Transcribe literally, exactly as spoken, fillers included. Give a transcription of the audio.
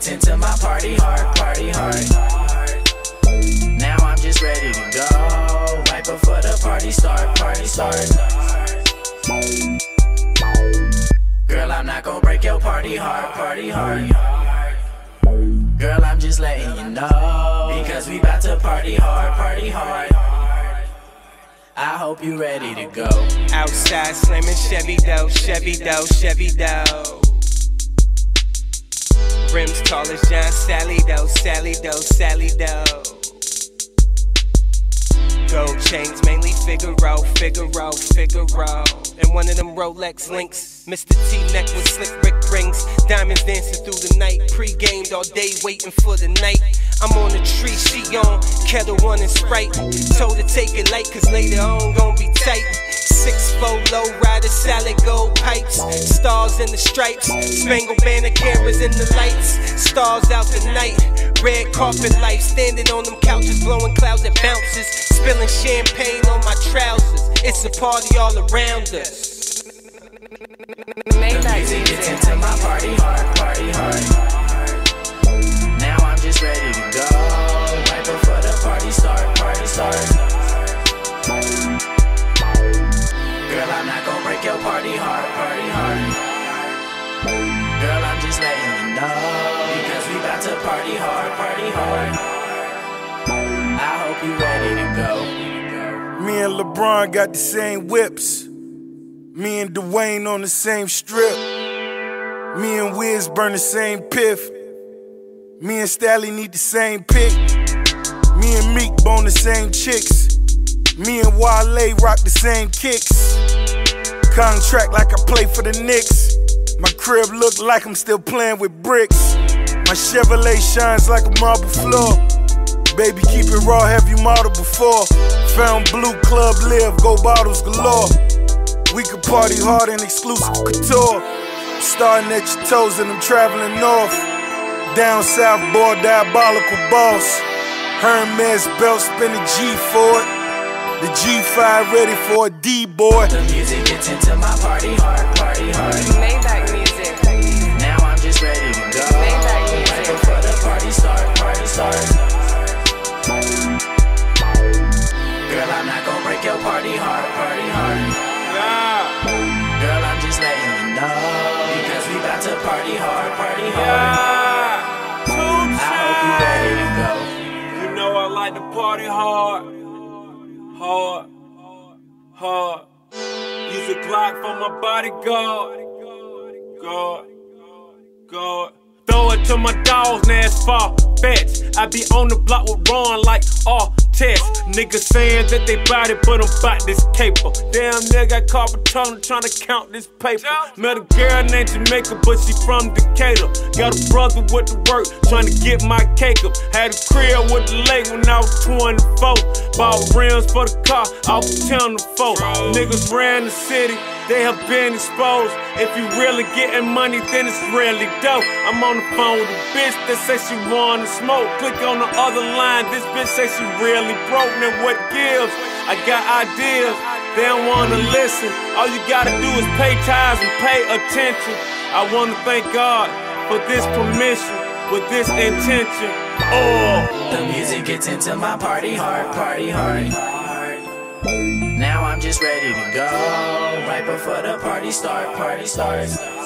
gets into my party heart, party heart. Now I'm just ready to go, right before the party start, party start. Girl, I'm not gon' break your party heart, party heart. Girl, I'm just letting you know, because we bout to party hard, party hard. I hope you ready to go. Outside slamming Chevy dough, Chevy dough, Chevy dough. Rims tall as John Sally dough, Sally dough, Sally dough. Gold chains, mainly Figaro, Figaro, Figaro. And one of them Rolex links, Mister T-neck with slick brick rings. Diamonds dancing through the night, pre-gamed all day waiting for the night. I'm on the tree, she on Kettle One and Sprite. Told her take it light, cause later on gon' be tight. Six four low rider, salad gold pipes. Stars in the stripes, spangled banner cameras in the lights. Stars out the night, red carpet life. Standing on them couches, blowing clouds that bounces. Spilling champagne on my trousers. It's a party all around us. The music gets into my party heart, party heart. Now I'm just ready to go, right before the party start, party start. Girl, I'm not gon' break your party heart, party heart. Girl, I'm just letting you know, because we bout to party hard, party hard. I hope you ready to go. Me and LeBron got the same whips. Me and Dwayne on the same strip. Me and Wiz burn the same piff. Me and Stally need the same pick. Me and Meek bone the same chicks. Me and Wale rock the same kicks. Contract like I play for the Knicks. My crib look like I'm still playing with bricks. My Chevrolet shines like a marble floor. Baby, keep it raw, have you modeled before? Found blue, club live, go bottles galore. We could party hard in exclusive couture. Starting at your toes and I'm traveling north. Down south, boy, diabolical boss. Hermes belt, spin a G for it. The G five ready for a D-boy. The music gets into my party heart, party hard. Maybach music. Now I'm just ready to go, Maybach music. right before the party start, party start. Girl, I'm not gon' break your party heart, party hard. Yeah. Girl, I'm just letting you know, because we bout to party hard, party hard. Yeah. I hope you ready to go. You know I like to party hard. Hard, hard. Use a Glock for my bodyguard. God, God. Throw it to my dogs, now it's far-fetched. I be on the block with Ron like all test. Niggas saying that they bout it, but I'm bout this caper. Damn nigga got carpet tunnel trying to count this paper. Met a girl named Jamaica, but she from Decatur. Got a brother with the work, trying to get my cake up. Had a crib with the lake when I was twenty-four. Bought rims for the car, I was ten to four. Niggas ran the city, they have been exposed. If you really getting money, then it's really dope. I'm on the phone with a bitch that say she wanna smoke. Click on the other line, this bitch say she really broke. Now what gives? I got ideas, they don't wanna listen. All you gotta do is pay tithes and pay attention. I wanna thank God for this permission, with this intention. Oh, the music gets into my party heart, party hard. Now I'm just ready to go, right before the party start, party starts.